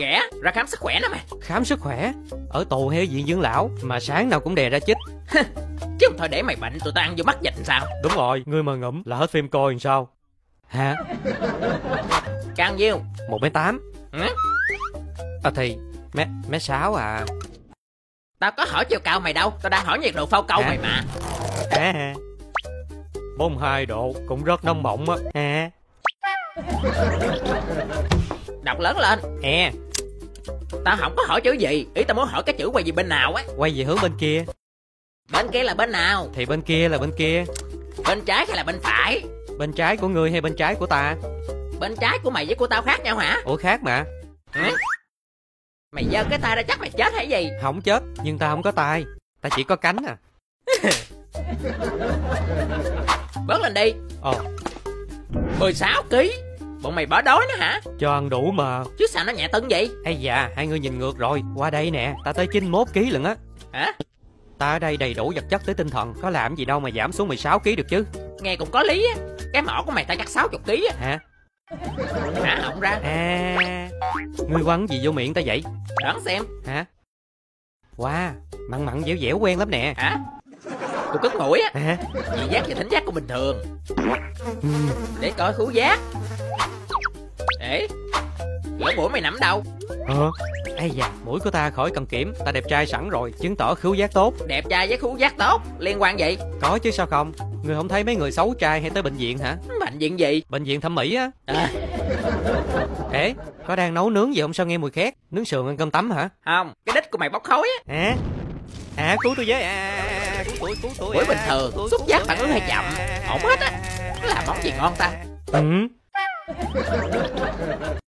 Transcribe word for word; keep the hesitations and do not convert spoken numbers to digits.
ghẻ ra khám sức khỏe nè mày. Khám sức khỏe? Ở tù hay ở viện dưỡng lão mà sáng nào cũng đè ra chích. Chứ không thôi để mày bệnh tụi tao ăn vô mắt dịch sao? Đúng rồi, ngươi mà ngủm là hết phim coi làm sao? Hả? Cao nhiêu? Một mét tám. Ừ? À thì mét mét sáu à. Tao có hỏi chiều cao mày đâu, tao đang hỏi nhiệt độ phao câu à. mày mà. À, bốn mươi hai độ cũng rất nóng bỏng á. À. Đọc lớn lên. À. Tao không có hỏi chữ gì, ý tao muốn hỏi cái chữ quay gì bên nào á. Quay về hướng bên kia. Bên kia là bên nào? Thì bên kia là bên kia. Bên trái hay là bên phải? Bên trái của ngươi hay bên trái của ta? Bên trái của mày với của tao khác nhau hả? Ủa khác mà. Ừ? Mày giơ cái tay ra chắc mày chết hay gì? Không chết, nhưng ta không có tay, ta chỉ có cánh à. Bớt lên đi. Ồ. mười sáu ký. Bọn mày bỏ đói nữa hả? Cho ăn đủ mà. Chứ sao nó nhẹ tưng vậy? Ây da, hai người nhìn ngược rồi. Qua đây nè, ta tới chín mươi mốt ký lận á. Hả? Ta ở đây đầy đủ vật chất tới tinh thần, có làm gì đâu mà giảm xuống mười sáu ký được chứ. Nghe cũng có lý á. Cái mỏ của mày ta chắc sáu mươi ký á. Hả? Hả họng ra. À, ngươi quăng gì vô miệng ta vậy? Đoán xem. Hả? Wow, mặn mặn dẻo dẻo quen lắm nè. Hả? Tôi cất mũi á. Hả? Vị giác và thính giác của bình thường. Ừ. Để coi khứu giác. Để lỗ mũi mày nằm đâu? Ờ. Ây da, mũi của ta khỏi cần kiểm, ta đẹp trai sẵn rồi, chứng tỏ khứu giác tốt. Đẹp trai với khứu giác tốt liên quan gì? Có chứ sao không? Ngươi không thấy mấy người xấu trai hay tới bệnh viện hả? Bệnh viện gì? Bệnh viện thẩm mỹ á. À. Ê, có đang nấu nướng gì không sao nghe mùi khét? Nướng sườn ăn cơm tấm hả? Không, cái đít của mày bốc khói á. À, à cứu tôi với. À, cứu tôi, cứu tôi. Mũi bình thường, xúc giác phản ứng hơi chậm. Ổn hết á. Làm món gì ngon ta? Ừ.